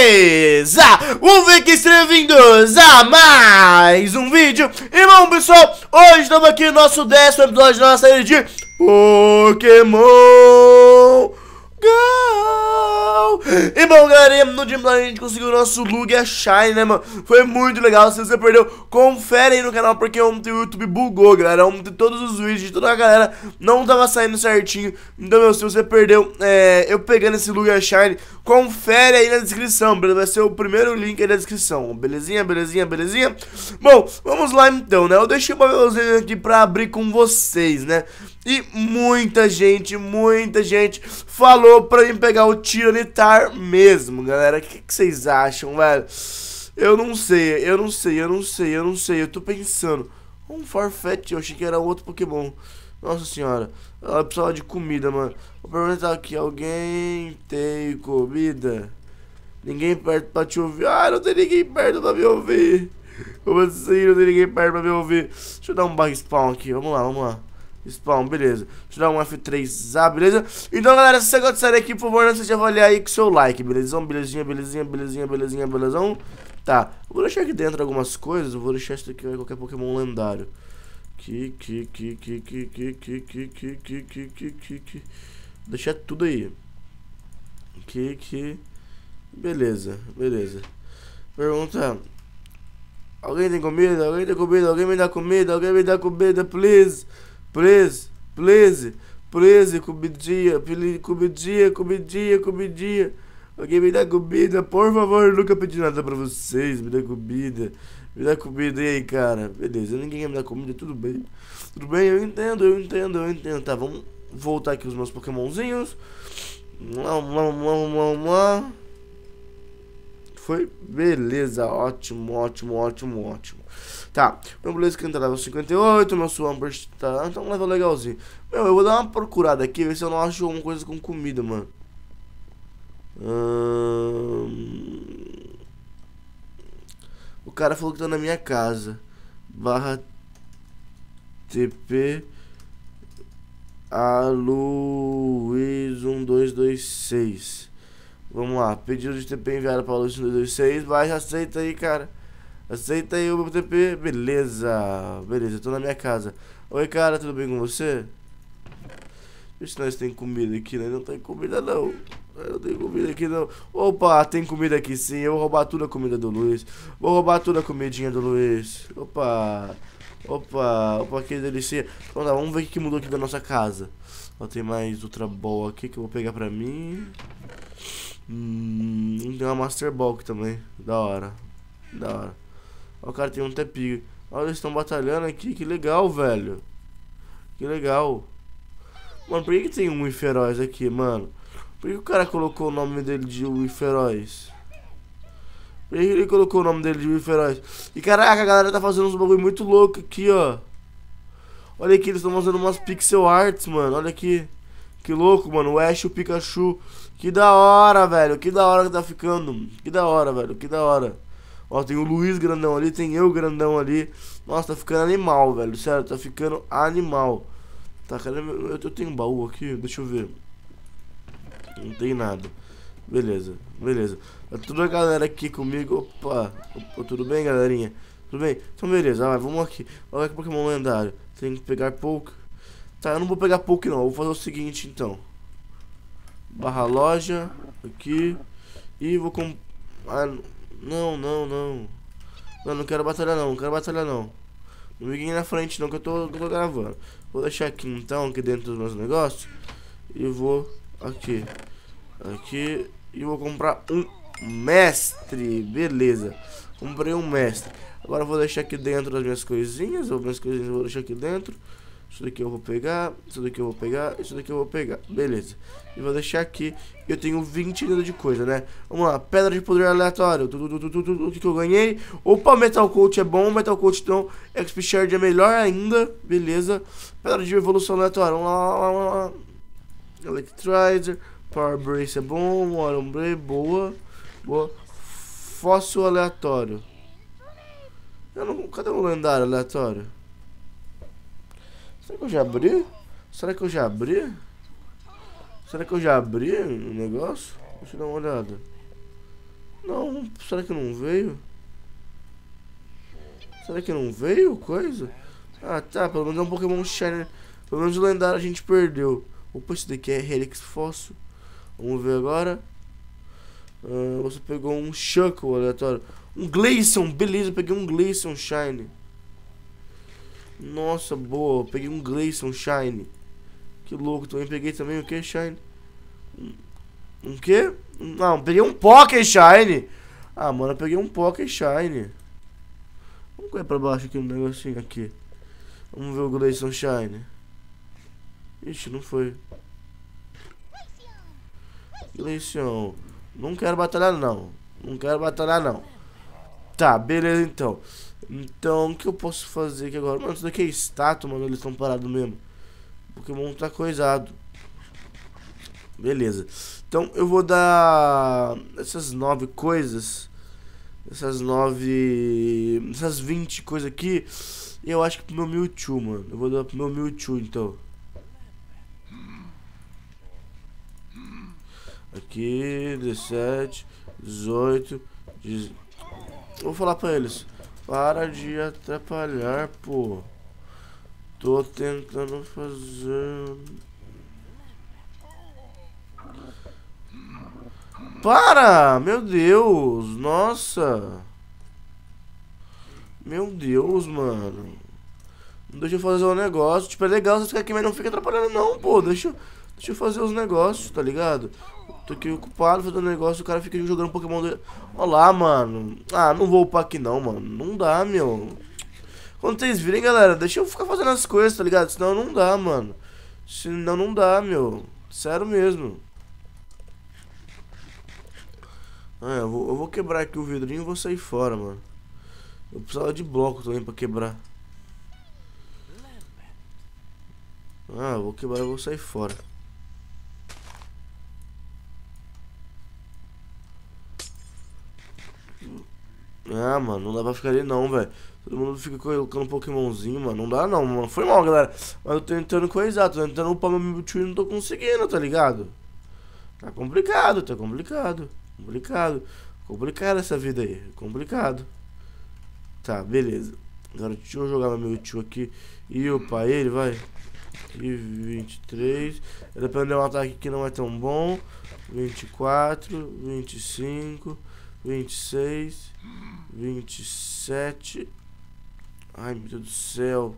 Beleza? Vamos ver que estejam vindos a mais um vídeo. E bom, pessoal, hoje estamos aqui no nosso 10º episódio da nossa série de Pokémon Go. E bom, galerinha, no dia a gente conseguiu o nosso Lugia Shine, né, mano? Foi muito legal. Se você perdeu, confere aí no canal, porque ontem o YouTube bugou, galera. Ontem todos os vídeos de toda a galera não tava saindo certinho. Então, meu, se você perdeu, eu pegando esse Lugia Shine, confere aí na descrição, beleza? Vai ser o primeiro link aí na descrição. Belezinha, belezinha, belezinha? Bom, vamos lá então, né? Eu deixei o papelzinho aqui pra abrir com vocês, né? E muita gente falou pra mim pegar o Tyranitar mesmo, galera. O que vocês acham, velho? Eu não sei. Eu tô pensando. Um Farfetch, eu achei que era outro Pokémon. Nossa senhora. Ela precisava de comida, mano. Vou perguntar aqui, alguém tem comida? Ninguém perto pra te ouvir. Ah, não tem ninguém perto pra me ouvir. Como assim não tem ninguém perto pra me ouvir? Deixa eu dar um bug spawn aqui, vamos lá. Spawn, beleza. Deixa eu dar um F3A, beleza? Então, galera, se você gosta de série aqui, por favor, não deixe de avaliar aí com o seu like, beleza? Belezão. Tá, eu vou deixar aqui dentro algumas coisas. Eu vou deixar isso aqui, qualquer Pokémon lendário. Deixar tudo aí. Beleza. Pergunta: alguém tem comida? Alguém me dá comida? Please. Comidinha. Alguém me dá comida, por favor. Eu nunca pedi nada pra vocês. Me dá comida. E aí, cara? Beleza, ninguém quer me dar comida, tudo bem. Eu entendo. Tá, vamos voltar aqui os meus Pokémonzinhos. Vamos. Foi, beleza, ótimo. Tá, meu beleza que entra level 58, meu Swampert tá, então um level legalzinho. Meu, eu vou dar uma procurada aqui, ver se eu não acho alguma coisa com comida, mano. O cara falou que tá na minha casa. /TP Luiz1226. Vamos lá, pedido de TP enviado para Luiz1226. Vai, aceita aí, cara. Aceita aí o meu TP. Beleza, tô na minha casa. Oi, cara, tudo bem com você? Deixa eu ver se nós tem comida aqui, né? Não tem comida não. Não tem comida aqui não. Opa, tem comida aqui sim. Eu vou roubar toda a comida do Luiz. Vou roubar toda a comidinha do Luiz. Opa, que delícia. Então tá, vamos ver o que mudou aqui da nossa casa. Ó, tem mais outra ball aqui que eu vou pegar pra mim. Tem uma Master Ball aqui também. Da hora. Ó, o cara tem um Tepig. Olha, eles estão batalhando aqui. Que legal, velho. Mano, por que tem um Uiferóis aqui, mano? Por que o cara colocou o nome dele de Uiferóis? Por que ele colocou o nome dele de Uiferóis? E caraca, a galera tá fazendo uns bagulho muito louco aqui, ó. Olha aqui, eles estão fazendo umas pixel arts, mano. Olha aqui. Que louco, mano. O Ash e o Pikachu. Que da hora, velho. Que da hora que tá ficando. Que da hora. Ó, tem o Luiz grandão ali, tem eu grandão ali. Nossa, tá ficando animal, velho. Sério, tá ficando animal. Tá, cadê meu... Eu tenho um baú aqui, deixa eu ver. Não tem nada. Beleza. Tá toda a galera aqui comigo. Opa, tudo bem, galerinha? Tudo bem? Então, beleza, vamos aqui. Olha que Pokémon lendário. Tem que pegar Poké. Tá, eu não vou pegar Poké, não. Eu vou fazer o seguinte, então. /loja. Aqui. E vou comprar... Não, não quero batalhar não. Não me guiem na frente não, que eu tô gravando. Vou deixar aqui então, aqui dentro dos meus negócios. E vou aqui. E vou comprar um mestre. Beleza, comprei um mestre. Agora eu vou deixar aqui dentro das minhas coisinhas. Eu vou deixar aqui dentro. Isso daqui eu vou pegar, isso daqui eu vou pegar, beleza. E vou deixar aqui, eu tenho 20 de coisa, né? Vamos lá, pedra de poder aleatório, o que eu ganhei? Opa, Metal Coat é bom, Metal Coat não, XP Shard é melhor ainda, beleza. Pedra de evolução aleatória, vamos lá. Electrizer, Power Brace é bom, Warumbre, boa. Fóssil aleatório. Cadê o lendário aleatório? Será que eu já abri o negócio? Deixa eu dar uma olhada. Não, será que não veio? Será que não veio coisa? Ah, tá, pelo menos é um Pokémon Shiny. Pelo menos o lendário a gente perdeu. Opa, esse daqui é Helix Fóssil. Vamos ver agora. Você pegou um Shuckle aleatório. Um Glaceon, beleza, eu peguei um Glaceon Shiny. Nossa, boa, eu peguei um Glaceon Shiny. Que louco, também peguei também o que, Shiny? Um quê? Não, peguei um Poké Shiny. Ah, mano, eu peguei um Poké Shiny. Vamos correr pra baixo aqui no negocinho aqui. Vamos ver o Glaceon Shine. Ixi, não foi. Glaceon. Não quero batalhar não. Não quero batalhar não. Tá, beleza então. Então, o que eu posso fazer aqui agora? Mano, isso daqui é estátua, mano. Eles estão parados mesmo. O Pokémon tá coisado. Beleza. Então, eu vou dar essas 9 coisas. Essas 20 coisas aqui. E eu acho que pro meu Mewtwo, mano. Eu vou dar pro meu Mewtwo, então. Aqui, 17, 18, 19. Vou falar pra eles. Para de atrapalhar, pô. Tô tentando fazer... Para! Meu Deus! Nossa! Meu Deus, mano. Não deixa eu fazer um negócio. Tipo, é legal vocês ficarem aqui, mas não fica atrapalhando não, pô. Deixa eu fazer os negócios, tá ligado? Tô aqui ocupado fazendo negócio, o cara fica jogando Pokémon dele. Olha lá, mano. Ah, não vou upar aqui não, mano. Não dá, meu. Quando vocês virem, galera, deixa eu ficar fazendo as coisas, tá ligado? Senão não dá, mano. Senão não dá, meu. Sério mesmo. Ah, eu vou quebrar aqui o vidrinho e vou sair fora, mano. Eu precisava de bloco também pra quebrar. Ah, eu vou quebrar e vou sair fora. Ah, mano, não dá pra ficar ali não, velho. Todo mundo fica colocando um Pokémonzinho, mano. Não dá não, mano. Foi mal, galera. Mas eu tô tentando coisar, tô tentando upar meu Mewtwo e não tô conseguindo, tá ligado? Tá complicado, tá complicado. Complicado. Complicado essa vida aí. Complicado. Tá, beleza. Agora deixa eu jogar meu Mewtwo aqui e upar ele, vai. E 23. Dependendo de um ataque que não é tão bom. 24, 25, 26, 27. Ai, meu Deus do céu.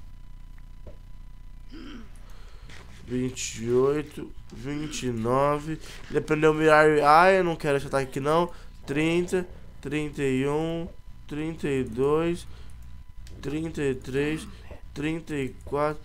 28, 29. Dependendo do mirar. Ai, eu não quero esse ataque aqui não. 30, 31, 32, 33, 34,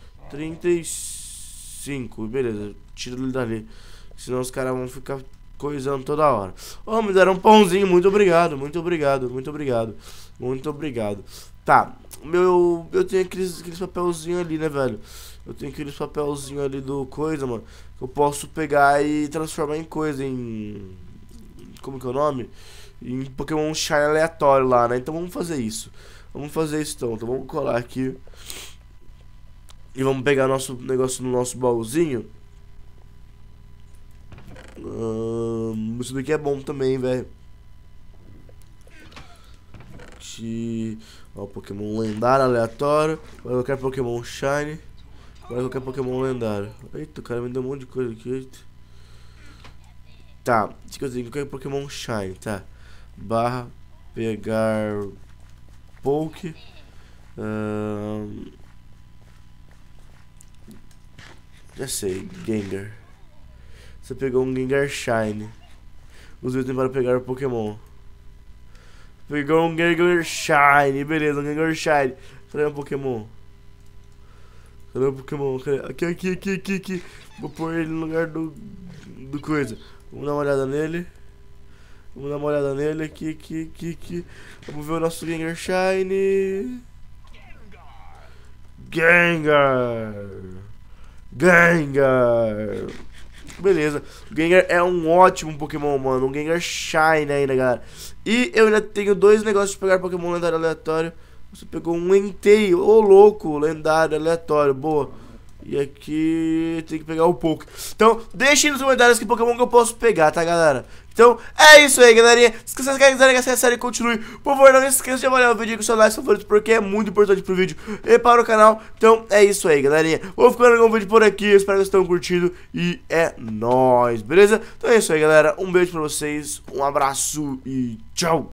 35. Beleza, tira ele dali. Senão os caras vão ficar coisando toda hora. Oh, me deram um pãozinho. Muito obrigado, muito obrigado, muito obrigado. Muito obrigado. Tá, eu tenho aqueles papelzinhos ali, né, velho? Eu tenho aqueles papelzinhos ali do coisa, mano. Que eu posso pegar e transformar em coisa, em... Como que é o nome? Em Pokémon Shiny aleatório lá, né? Então vamos fazer isso. Vamos fazer isso então. Então vamos colar aqui. E vamos pegar nosso negócio no nosso baúzinho. Isso daqui é bom também, velho. Ó, Pokémon lendário aleatório. Agora eu quero Pokémon Shiny. Agora eu quero Pokémon lendário. Eita, o cara me deu um monte de coisa aqui. Eita. Tá, eu quero Pokémon Shiny, tá. Barra pegar Poke. Já sei, Gengar. Você pegou um Gengar Shiny. Use o item para pegar o Pokémon. Pegou um Gengar Shiny, beleza, um Gengar Shiny. Cadê o Pokémon? Cadê o Pokémon? Aqui. Vou pôr ele no lugar do coisa. Vamos dar uma olhada nele. Vamos dar uma olhada nele aqui. Vamos ver o nosso Gengar Shiny. Gengar. Beleza, o Gengar é um ótimo Pokémon, mano. Um Gengar Shine ainda, galera. E eu ainda tenho 2 negócios de pegar Pokémon lendário aleatório. Você pegou um Entei, ô louco, lendário aleatório, boa. E aqui tem que pegar o Poké. Então, deixem nos comentários que Pokémon que eu posso pegar, tá, galera? Então, é isso aí, galerinha. Se vocês quiserem que essa série continue, por favor, não se esqueça de avaliar o vídeo com seu like favorito, porque é muito importante pro vídeo e para o canal. Então, é isso aí, galerinha. Vou ficando com o vídeo por aqui. Espero que vocês tenham curtido. E é nóis, beleza? Então é isso aí, galera. Um beijo pra vocês, um abraço e tchau!